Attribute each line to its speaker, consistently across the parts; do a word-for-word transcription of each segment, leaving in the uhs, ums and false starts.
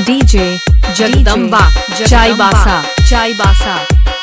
Speaker 1: DJ Jagdamba Chaibasa Chaibasa.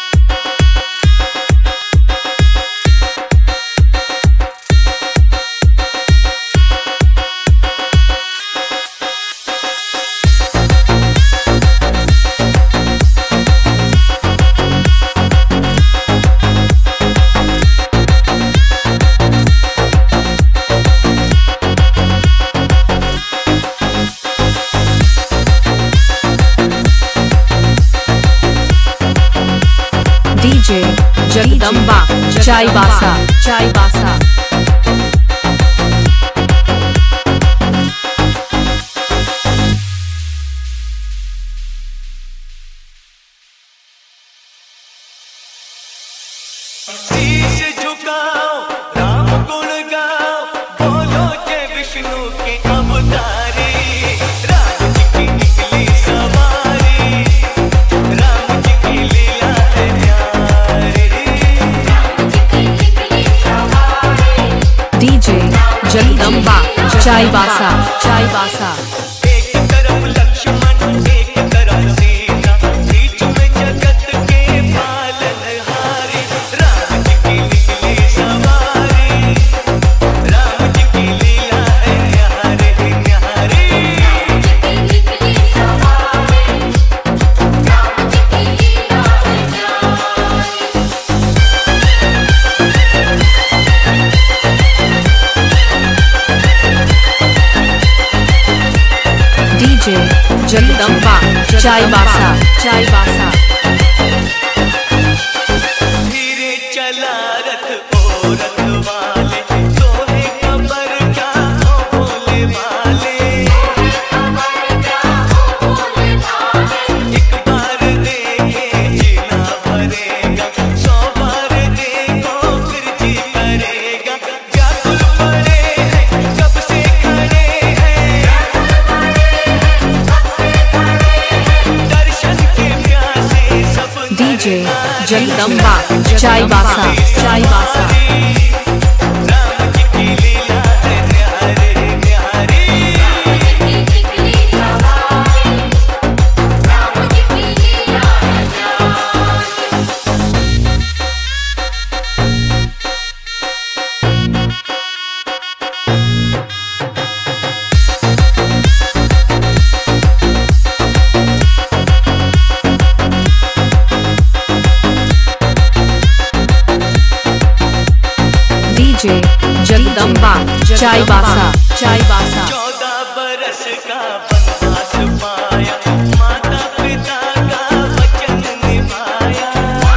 Speaker 1: DJ Jagdamba Chaibasa Chaibasa.
Speaker 2: शीश झुकाओ, राम गुण गाओ, बोलो जय विष्णु के अवतारी। राम जी की निकली सवारी, राम जी की लीला है न्यारी।
Speaker 1: डीजे जगदम्बा चाईबासा चाईबासा।
Speaker 2: एक तरफ लक्ष्मण एक तरफ सीता, बीच में जगत के पालनहारी। राम जी की निकली सवारी, राम जी की लीला है न्यारी न्यारी।
Speaker 1: डीजे जगदम्बा चाईबासा चाईबासा।
Speaker 2: धीरे चला रथ ओ रथ वाले, सोहे कबर क्या हो भोले भाले। एक बार देखे जीना भरेगा, सौ बार देखो फिर जी करेगा। व्याकुल पड़े हैं कब से खड़े हैं, दर्शन के प्यासे सब
Speaker 1: डीजे जगदम्बा चाईबासा चाईबासा।
Speaker 2: राम जी की लीला है न्यारी न्यारी।
Speaker 1: डीजे जगदम्बा चाईबासा चाईबासा।
Speaker 2: चौदह बरस का वनवास पाया, माता पिता का वचन निभाया।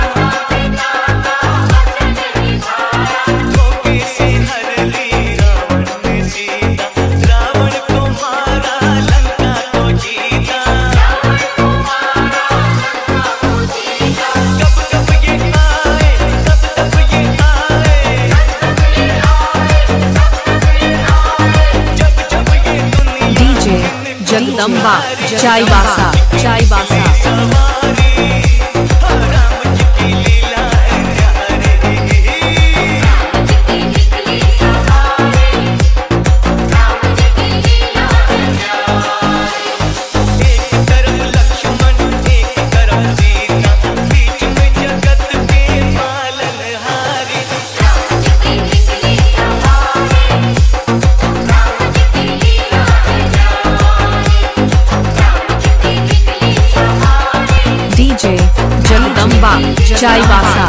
Speaker 2: धोखे से हर ली रावण ने सीता, रावण को मारा लंका को जीता। कब कब ये आए कब कब ये आए, जब जब ये दुनिया
Speaker 1: डीजे जगदम्बा चाईबासा चाईबासा।
Speaker 2: सवारी। हाँ, राम जी की लीला है न्यारी। एक तरफ लक्ष्मण एक तरफ सीता, बीच में जगत के पालनहारी।
Speaker 1: डीजे जगदम्बा चाईबासा